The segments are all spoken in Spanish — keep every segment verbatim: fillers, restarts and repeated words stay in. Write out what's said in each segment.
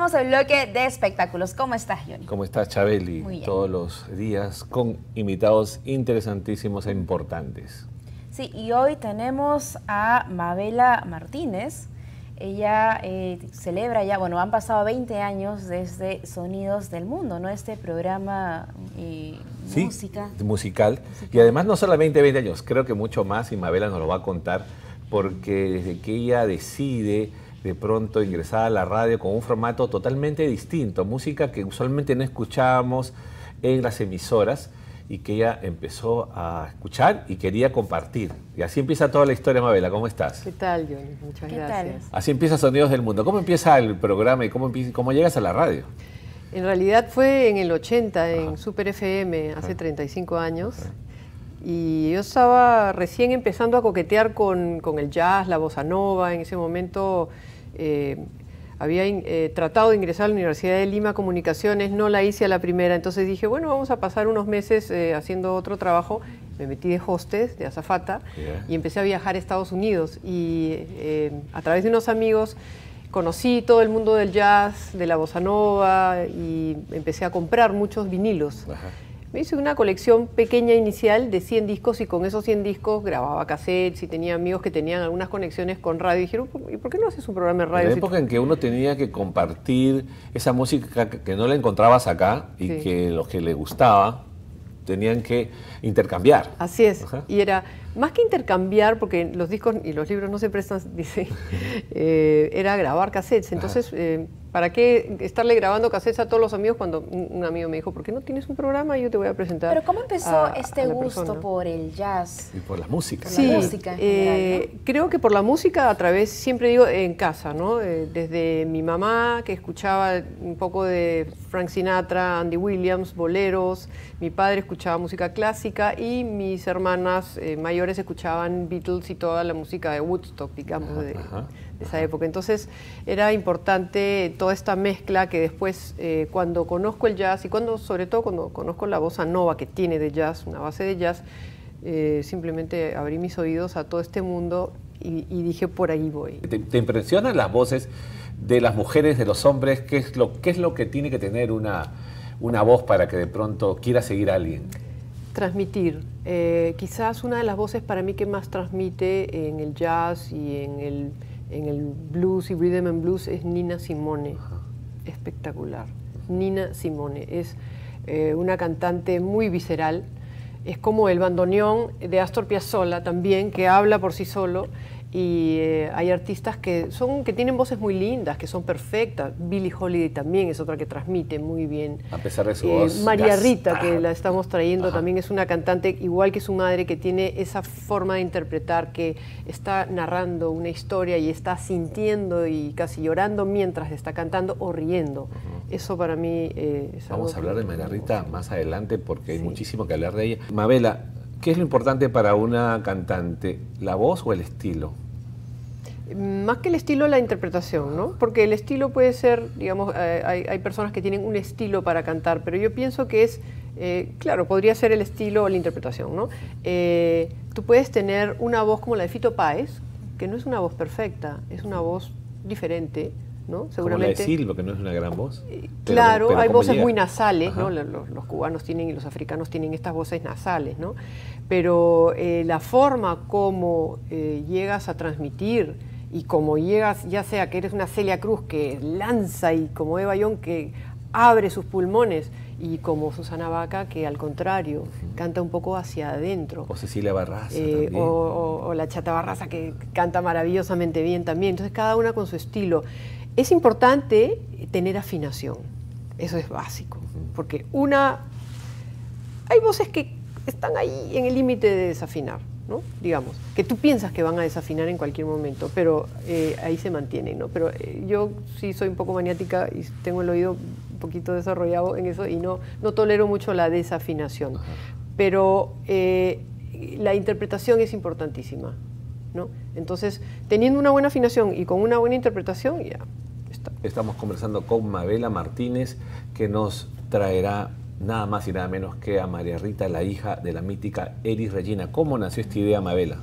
comenzamos el bloque de espectáculos. ¿Cómo estás, Johnny? ¿Cómo estás, Chabeli? Muy bien. Todos los días con invitados interesantísimos e importantes. Sí, y hoy tenemos a Mabela Martínez. Ella eh, celebra ya, bueno, han pasado veinte años desde Sonidos del Mundo, ¿no? Este programa eh, sí, música. musical. musical. Y además no solamente veinte años, creo que mucho más, y Mabela nos lo va a contar, porque desde que ella decide de pronto ingresar a la radio con un formato totalmente distinto, música que usualmente no escuchábamos en las emisoras, y que ella empezó a escuchar y quería compartir. Y así empieza toda la historia, Mabela. ¿Cómo estás? ¿Qué tal, Johnny? Muchas ¿Qué gracias. tal? Así empieza Sonidos del Mundo. ¿Cómo empieza el programa y cómo, empieza, cómo llegas a la radio? En realidad fue en el ochenta, en Ajá. Super F M, hace Ajá. treinta y cinco años. Ajá. Y yo estaba recién empezando a coquetear con, con el jazz, la bossa nova. En ese momento eh, había eh, tratado de ingresar a la Universidad de Lima Comunicaciones, no la hice a la primera, entonces dije, bueno, vamos a pasar unos meses eh, haciendo otro trabajo. Me metí de hostess, de azafata, Yeah. y empecé a viajar a Estados Unidos. Y eh, a través de unos amigos conocí todo el mundo del jazz, de la bossa nova, y empecé a comprar muchos vinilos. Ajá. Me hice una colección pequeña inicial de cien discos, y con esos cien discos grababa cassettes, y tenía amigos que tenían algunas conexiones con radio. Y dijeron, ¿y por qué no haces un programa de radio? En la Si época en que uno tenía que compartir esa música que, que no la encontrabas acá y Sí. que los que le gustaba tenían que intercambiar. Así es, Ajá. y era más que intercambiar, porque los discos y los libros no se prestan, dice, eh, era grabar cassettes. Entonces, eh, ¿para qué estarle grabando cassettes a todos los amigos cuando un, un amigo me dijo, ¿por qué no tienes un programa y yo te voy a presentar? Pero ¿cómo empezó a- este a la gusto persona? por el jazz? Y por la música. la Sí, música en eh, general, creo que por la música a través, siempre digo, en casa, ¿no? Eh, desde mi mamá, que escuchaba un poco de Frank Sinatra, Andy Williams, boleros, mi padre escuchaba música clásica, y mis hermanas eh, mayores escuchaban Beatles y toda la música de Woodstock, digamos, de, Ajá, de esa ajá. época. Entonces era importante toda esta mezcla que después, eh, cuando conozco el jazz, y cuando, sobre todo cuando conozco la bossa nova, que tiene de jazz, una base de jazz, eh, simplemente abrí mis oídos a todo este mundo y, y dije, por ahí voy. ¿Te, te impresionan las voces de las mujeres, de los hombres? ¿Qué es lo, qué es lo que tiene que tener una, una voz para que de pronto quiera seguir a alguien? Transmitir. Eh, quizás una de las voces para mí que más transmite en el jazz y en el, en el blues y rhythm and blues es Nina Simone. Ajá. Espectacular. Nina Simone es eh, una cantante muy visceral. Es como el bandoneón de Astor Piazzolla también, que habla por sí solo. Y eh, hay artistas que, son, que tienen voces muy lindas, que son perfectas. Billie Holiday también es otra que transmite muy bien. A pesar de su Eh, voz. María gas- Rita, ah, que la estamos trayendo, Ajá. también es una cantante igual que su madre, que tiene esa forma de interpretar, que está narrando una historia y está sintiendo y casi llorando mientras está cantando o riendo. Ajá. Eso para mí eh, es algo Vamos a que- hablar de María Rita más adelante porque hay Sí. muchísimo que hablar de ella. Mabela, ¿qué es lo importante para una cantante? ¿La voz o el estilo? Más que el estilo, la interpretación, ¿no? Porque el estilo puede ser, digamos, eh, hay, hay personas que tienen un estilo para cantar, pero yo pienso que es, eh, claro, podría ser el estilo o la interpretación, ¿no? Eh, tú puedes tener una voz como la de Fito Páez, que no es una voz perfecta, es una voz diferente, ¿no? Como la de Silva, que no es una gran voz. Eh, Pero- Claro, pero hay ¿cómo voces llega? muy nasales, ¿no? Ajá. Los, los cubanos tienen y los africanos tienen estas voces nasales, ¿no? Pero eh, la forma como eh, llegas a transmitir y como llegas, ya sea que eres una Celia Cruz que lanza, y como Eva Young que abre sus pulmones, y como Susana Baca que al contrario canta un poco hacia adentro. O Cecilia Barraza Eh, también. o, o- o la Chata Barraza, que canta maravillosamente bien también. Entonces cada una con su estilo. Es importante tener afinación, eso es básico, porque una, hay voces que están ahí en el límite de desafinar, ¿no? Digamos, que tú piensas que van a desafinar en cualquier momento, pero eh, ahí se mantienen, ¿no? Pero eh, yo sí soy un poco maniática y tengo el oído un poquito desarrollado en eso, y no, no tolero mucho la desafinación. Ajá. Pero eh, la interpretación es importantísima, ¿no? Entonces, teniendo una buena afinación y con una buena interpretación, ya está. Estamos conversando con Mabela Martínez, que nos traerá nada más y nada menos que a María Rita, la hija de la mítica Elis Regina. ¿Cómo nació esta idea, Mabela?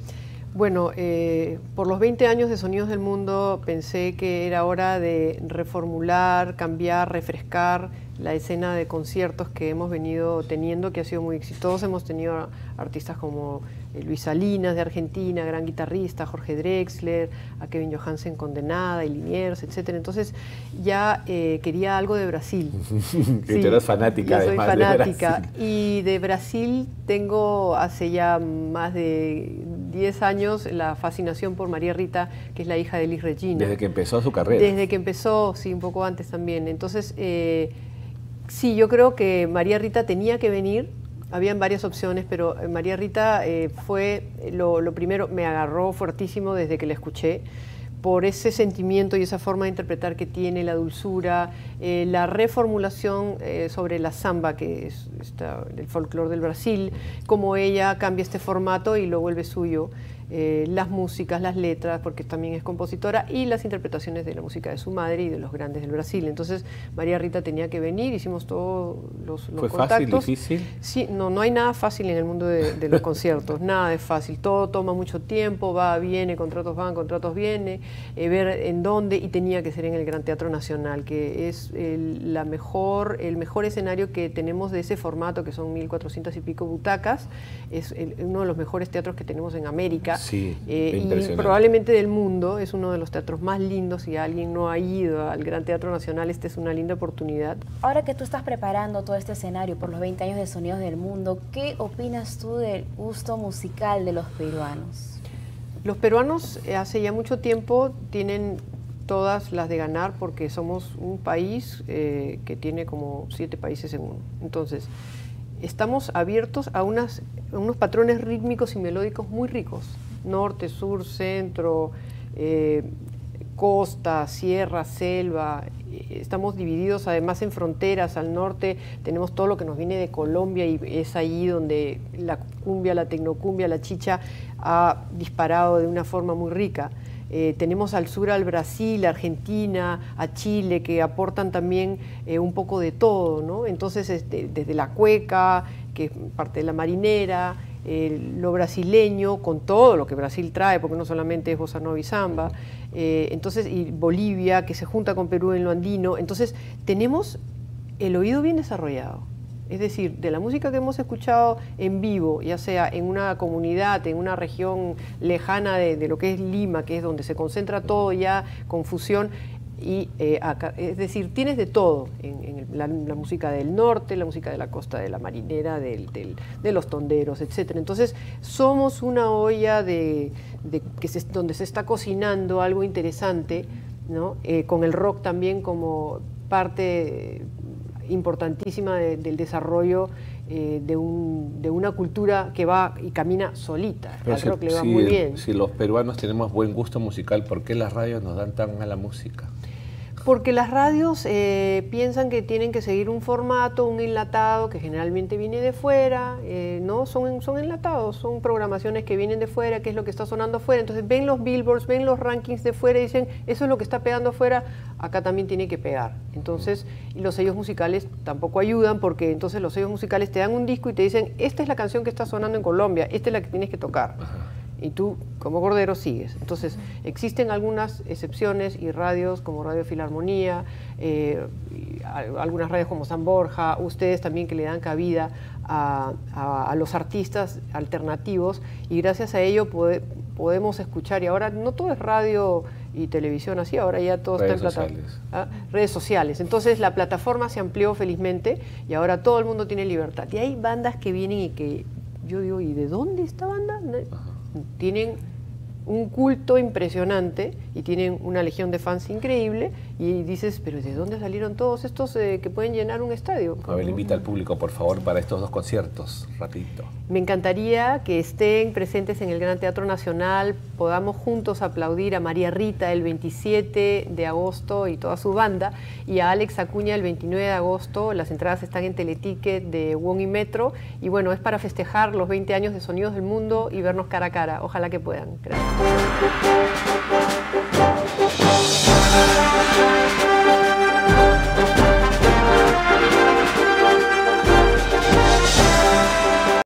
Bueno, eh, por los veinte años de Sonidos del Mundo pensé que era hora de reformular, cambiar, refrescar la escena de conciertos que hemos venido teniendo, que ha sido muy exitosa. Hemos tenido artistas como eh, Luis Salinas de Argentina, gran guitarrista, Jorge Drexler, a Kevin Johansen con Denada y Liniers, etcétera. Entonces ya eh, quería algo de Brasil. Que sí, tú eras fanática, yo soy además, fanática. de Brasil. Y de Brasil tengo hace ya más de diez años la fascinación por María Rita, que es la hija de Elis Regina. Desde que empezó su carrera. Desde que empezó, sí, un poco antes también. Entonces, eh, sí, yo creo que María Rita tenía que venir. Habían varias opciones, pero María Rita eh, fue lo, lo primero, me agarró fuertísimo desde que la escuché, por ese sentimiento y esa forma de interpretar que tiene, la dulzura, eh, la reformulación eh, sobre la samba, que es esta, el folclore del Brasil, cómo ella cambia este formato y lo vuelve suyo. Eh, las músicas, las letras, porque también es compositora, y las interpretaciones de la música de su madre y de los grandes del Brasil. Entonces, María Rita tenía que venir, hicimos todos los, los ¿Fue contactos. fácil, difícil? Sí, no, no hay nada fácil en el mundo de, de los conciertos, nada es fácil, todo toma mucho tiempo, va, viene, contratos van, contratos vienen, eh, ver en dónde, y tenía que ser en el Gran Teatro Nacional, que es el, la mejor, el mejor escenario que tenemos de ese formato, que son mil cuatrocientas y pico butacas, es el, uno de los mejores teatros que tenemos en América. Sí, eh, y probablemente del mundo, es uno de los teatros más lindos. Si alguien no ha ido al Gran Teatro Nacional, esta es una linda oportunidad. Ahora que tú estás preparando todo este escenario por los veinte años de Sonidos del Mundo, ¿qué opinas tú del gusto musical de los peruanos? Los peruanos eh, hace ya mucho tiempo tienen todas las de ganar, porque somos un país eh, que tiene como siete países en uno. Entonces, estamos abiertos a, unas, a unos patrones rítmicos y melódicos muy ricos. Norte, sur, centro, eh, costa, sierra, selva. Estamos divididos además en fronteras. Al norte tenemos todo lo que nos viene de Colombia, y es ahí donde la cumbia, la tecnocumbia, la chicha ha disparado de una forma muy rica. Eh, tenemos al sur al Brasil, a Argentina, a Chile, que aportan también eh, un poco de todo, ¿no? Entonces, este, desde la cueca, que es parte de la marinera, eh, lo brasileño, con todo lo que Brasil trae, porque no solamente es bossa nova y samba, eh, entonces, y Bolivia, que se junta con Perú en lo andino. Entonces, tenemos el oído bien desarrollado. Es decir, de la música que hemos escuchado en vivo, ya sea en una comunidad, en una región lejana de, de lo que es Lima, que es donde se concentra todo ya con fusión, y, eh, acá, es decir, tienes de todo, en, en la, la música del norte, la música de la costa de la marinera, del, del, de los tonderos, etcétera. Entonces, somos una olla de, de, que se, donde se está cocinando algo interesante, ¿no? Eh, con el rock también como parte importantísima de, del desarrollo eh, de, un, de una cultura que va y camina solita. Pero Al si, rock le va si, muy bien. Si los peruanos tenemos buen gusto musical, ¿por qué las radios nos dan tan mala música? Porque las radios eh, piensan que tienen que seguir un formato, un enlatado, que generalmente viene de fuera, eh, ¿no? Son, son enlatados, son programaciones que vienen de fuera, que es lo que está sonando afuera. Entonces ven los billboards, ven los rankings de fuera y dicen, eso es lo que está pegando afuera, acá también tiene que pegar. Entonces, y los sellos musicales tampoco ayudan, porque entonces los sellos musicales te dan un disco y te dicen, esta es la canción que está sonando en Colombia, esta es la que tienes que tocar. Ajá. Y tú, como Cordero, sigues. Entonces, existen algunas excepciones, y radios como Radio Filarmonía, eh, y algunas radios como San Borja, ustedes también, que le dan cabida a, a, a los artistas alternativos, y gracias a ello pode, podemos escuchar. Y ahora no todo es radio y televisión así, ahora ya todo redes está en sociales. ¿Ah? redes sociales. Entonces la plataforma se amplió felizmente, y ahora todo el mundo tiene libertad. Y hay bandas que vienen y que yo digo, ¿y de dónde esta banda? Ajá. Tienen un culto impresionante y tienen una legión de fans increíble, y dices, pero ¿de dónde salieron todos estos eh, que pueden llenar un estadio? A ver, invita al público, por favor, para estos dos conciertos, rapidito. Me encantaría que estén presentes en el Gran Teatro Nacional, podamos juntos aplaudir a María Rita el veintisiete de agosto y toda su banda, y a Alex Acuña el veintinueve de agosto. Las entradas están en Teleticket de Wong y Metro, y bueno, es para festejar los veinte años de Sonidos del Mundo y vernos cara a cara. Ojalá que puedan. Gracias.